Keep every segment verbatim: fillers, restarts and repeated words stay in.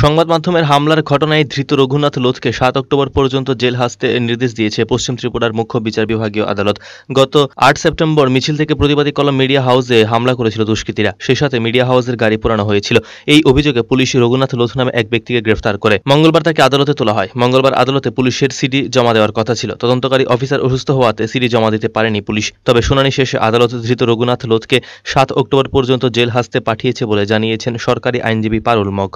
সংবাদ মাধ্যমের হামলার ঘটনায় ধৃত রঘুনাথ লোধকে সাত অক্টোবর পর্যন্ত জেল হাজতে নির্দেশ দিয়েছে পশ্চিম ত্রিপুরার মুখ্য বিচার বিভাগীয় আদালত। গত আট সেপ্টেম্বর মিছিল থেকে প্রতিবাদী কলম মিডিয়া হাউসে হামলা করেছিল দুষ্কৃতীরা। সেই সাথে মিডিয়া হাউসের গাড়ি পোড়ানো হয়েছিল। এই অভিযোগে পুলিশ রঘুনাথ লোধ নামে এক ব্যক্তিকে গ্রেফতার করে মঙ্গলবার তাকে আদালতে তোলা হয়। মঙ্গলবার আদালতে পুলিশের সিডি জমা দেওয়ার কথা ছিল। তদন্তকারী অফিসার অসুস্থ হওয়াতে সিডি জমা দিতে পারেনি পুলিশ। তবে শুনানি শেষে আদালত ধৃত রঘুনাথ লোধকে সাত অক্টোবর পর্যন্ত জেল হাজতে পাঠিয়েছে বলে জানিয়েছেন সরকারি আইনজীবী পারুল মগ।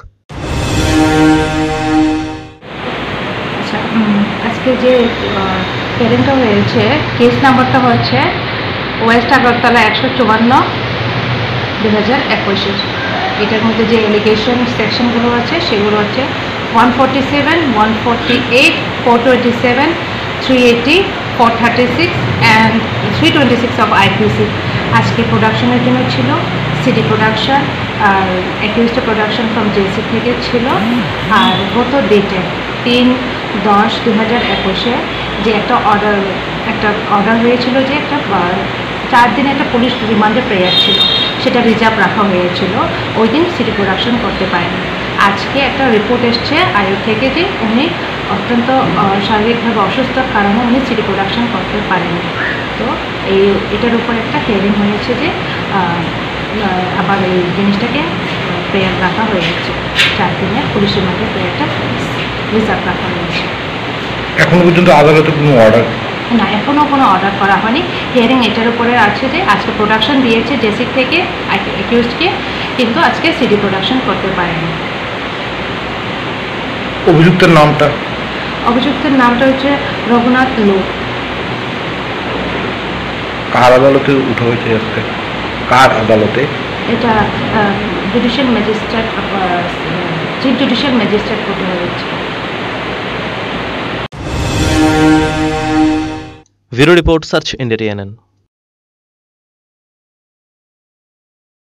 আচ্ছা, আজকে যে হিয়ারিংটা হয়েছে, কেস নাম্বারটা হচ্ছে ওয়েস্ট আগরতলা একশো চুয়ান্ন দু হাজার একুশের। এটার মধ্যে যে এলিগেশন সেকশনগুলো আছে সেগুলো হচ্ছে one forty seven one forty eight four twenty seven three eighty four thirty six and three twenty six of IPC. আজকে প্রোডাকশনের জন্য ছিল সিডি প্রোডাকশন, আর অ্যাকিউজড প্রোডাকশন ফ্রম জেসি থেকে ছিল। আর গত ডেটে তিন দশ দু হাজার একুশে যে একটা অর্ডার একটা অর্ডার হয়েছিল, যে একটা চার দিনে একটা পুলিশ রিমান্ডে প্রেয়ার ছিল, সেটা রিজার্ভ রাখা হয়েছিল। ওই দিন সিডি প্রোডাকশন করতে পারেনি। আজকে একটা রিপোর্ট এসছে আইও থেকে যে উনি অত্যন্ত শারীরিকভাবে অসুস্থর কারণে উনি সিডি প্রোডাকশন করতে পারেনি। তো এই এটার উপর একটা হিয়ারিং হয়েছে যে আবার এই জিনিসটাকে প্রেয়ার রাখা হয়েছে, চার দিনের পুলিশ রিমান্ডের প্রেয়ারটা রিজার্ভ রাখা হয়েছে। এখনো পর্যন্ত আদালতে কোনো অর্ডার না, এখনও কোনো অর্ডার করা হয়নি। হিয়ারিং এটার উপরে আছে যে আজকে প্রোডাকশন দিয়েছে জেসি থেকে অ্যাকিউজডকে, কিন্তু আজকে সিডি প্রোডাকশন করতে পারেনি। অভিযুক্তের নামটা অভিযুক্তের নামটা হচ্ছে রঘুনাথ লোধ। কার আদালতে উঠা হয়েছে আজকে? কার আদালতে? এটা judicial magistrate, chief judicial magistrate কোর্টে হয়েছে। Bureau report, search India.